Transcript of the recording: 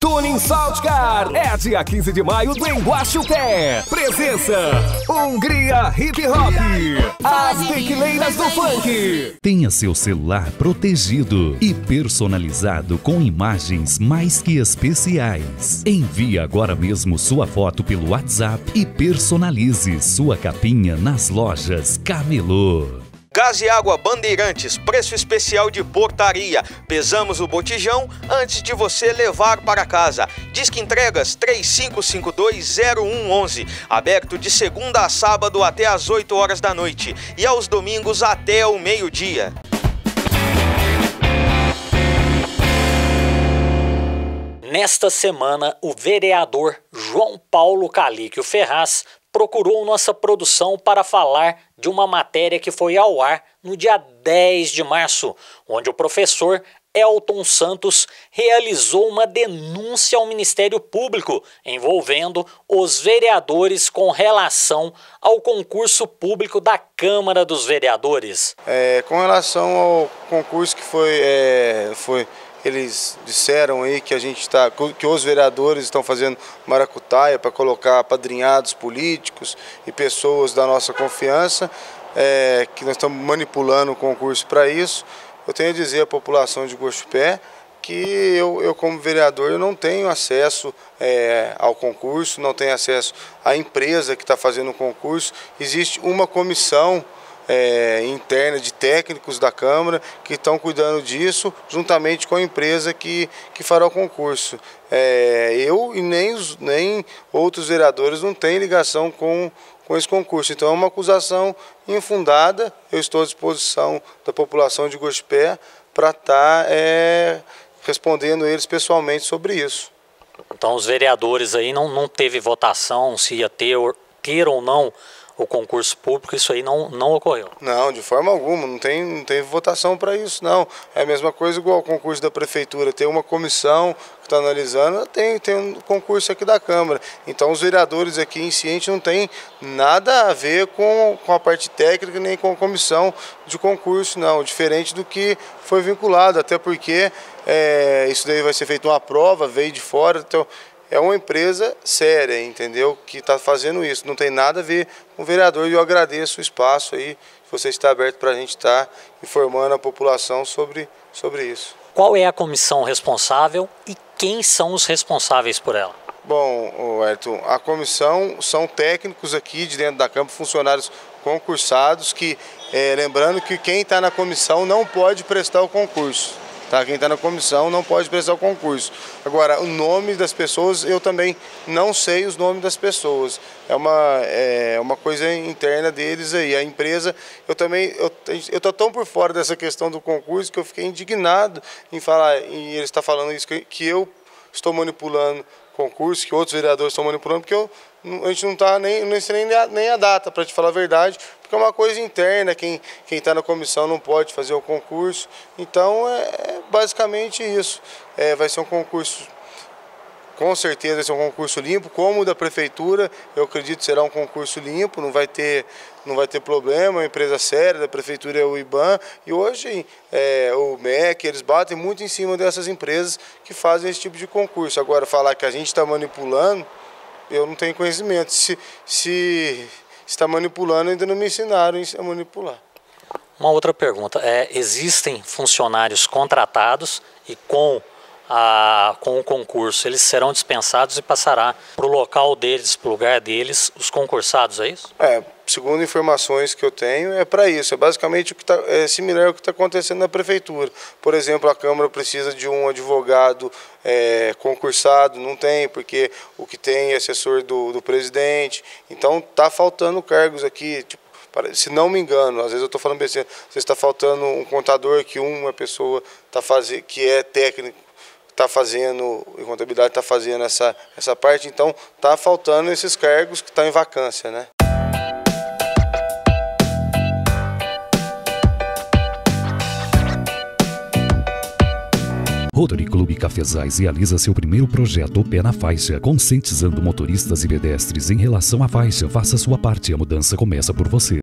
Tuning Saltcar é dia 15 de maio do Enguaxupé. Presença: Hungria Hip Hop, as tequileiras do funk. Tenha seu celular protegido e personalizado com imagens mais que especiais. Envie agora mesmo sua foto pelo WhatsApp e personalize sua capinha nas lojas Camelô. Gás e Água Bandeirantes, preço especial de portaria. Pesamos o botijão antes de você levar para casa. Disque entregas 35520111. Aberto de segunda a sábado até às 8 horas da noite e aos domingos até o meio-dia. Nesta semana, o vereador João Paulo Calíquio Ferraz procurou nossa produção para falar de uma matéria que foi ao ar no dia 10 de março, onde o professor Elton Santos realizou uma denúncia ao Ministério Público envolvendo os vereadores com relação ao concurso público da Câmara dos Vereadores. Com relação ao concurso que foi eles disseram aí que que os vereadores estão fazendo maracutaia para colocar apadrinhados políticos e pessoas da nossa confiança, que nós estamos manipulando o concurso para isso. Eu tenho a dizer à população de Guaxupé que eu como vereador, eu não tenho acesso ao concurso, não tenho acesso à empresa que está fazendo o concurso. Existe uma comissão interna de técnicos da Câmara que estão cuidando disso, juntamente com a empresa que fará o concurso. Eu e nem outros vereadores não têm ligação com esse concurso. Então é uma acusação infundada. Eu estou à disposição da população de Guaxupé para estar respondendo eles pessoalmente sobre isso. Então os vereadores aí não teve votação se ia ter ou não o concurso público, isso aí não ocorreu? Não, de forma alguma, não tem votação para isso, não. É a mesma coisa igual ao concurso da Prefeitura, tem uma comissão que está analisando, tem um concurso aqui da Câmara. Então os vereadores aqui em si, a gente não tem nada a ver com a parte técnica, nem com a comissão de concurso, não. Diferente do que foi vinculado, até porque isso daí vai ser feito uma prova, veio de fora, então é uma empresa séria, entendeu? Que está fazendo isso. Não tem nada a ver com o vereador e eu agradeço o espaço aí, se você está aberto para a gente estar informando a população sobre isso. Qual é a comissão responsável e quem são os responsáveis por ela? Bom, Ayrton, a comissão são técnicos aqui de dentro da Câmara, funcionários concursados, que lembrando que quem está na comissão não pode prestar o concurso. Tá? Quem está na comissão não pode prestar o concurso. Agora, o nome das pessoas, eu também não sei os nomes das pessoas. É uma coisa interna deles aí. A empresa, eu estou tão por fora dessa questão do concurso que eu fiquei indignado em falar, e ele está falando isso, que eu estou manipulando concurso, que outros vereadores estão manipulando, porque a gente não está não sei nem a data, para te falar a verdade, porque é uma coisa interna, quem está na comissão não pode fazer o concurso. Então é basicamente isso. Vai ser um concurso, com certeza vai ser um concurso limpo, como o da Prefeitura, eu acredito que será um concurso limpo, não vai ter problema, a empresa séria da Prefeitura é o IBAN, e hoje o MEC, eles batem muito em cima dessas empresas que fazem esse tipo de concurso. Agora, falar que a gente está manipulando, eu não tenho conhecimento. Se está manipulando, ainda não me ensinaram a manipular. Uma outra pergunta, existem funcionários contratados e com o concurso eles serão dispensados e passará para o local deles, para o lugar deles, os concursados, é isso? Segundo informações que eu tenho, é para isso. É basicamente similar ao que está acontecendo na Prefeitura. Por exemplo, a Câmara precisa de um advogado concursado, não tem, porque o que tem é assessor do presidente. Então está faltando cargos aqui, tipo, se não me engano, às vezes eu estou falando besteira, às vezes está faltando um contador, que uma pessoa que é técnico, está fazendo, em contabilidade está fazendo essa parte, então está faltando esses cargos que estão em vacância, né? Rotary Clube Cafezais realiza seu primeiro projeto Pé na Faixa, conscientizando motoristas e pedestres em relação à faixa. Faça sua parte, a mudança começa por você.